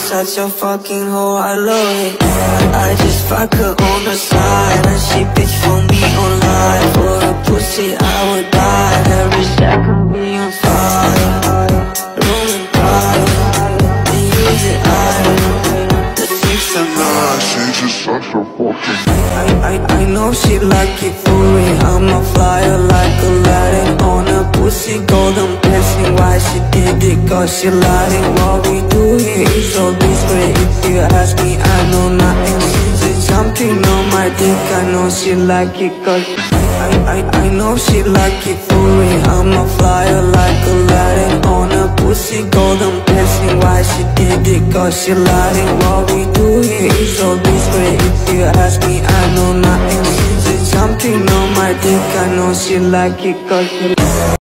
such a fucking hoe, I love it. I just fuck her on the side, and she bitch for me online. For a pussy I would die, every second be on fire. Rolling by, and use it, the things are not. She's just such a fucking I know she like it for me. I'm a flyer like Aladdin on a pussy golden blessing. Why she did it? Cause she lied it. What we do here is so discreet. If you ask me, I know nothing. She's jumping on my dick. I know she like it cause I know she like it for me. I'm a flyer like Aladdin on a pussy golden blessing. Why she did it? Cause she lied it. What we do here is so discreet. If you ask me, I know nothing. She's jumping on my dick. I know she like it cause she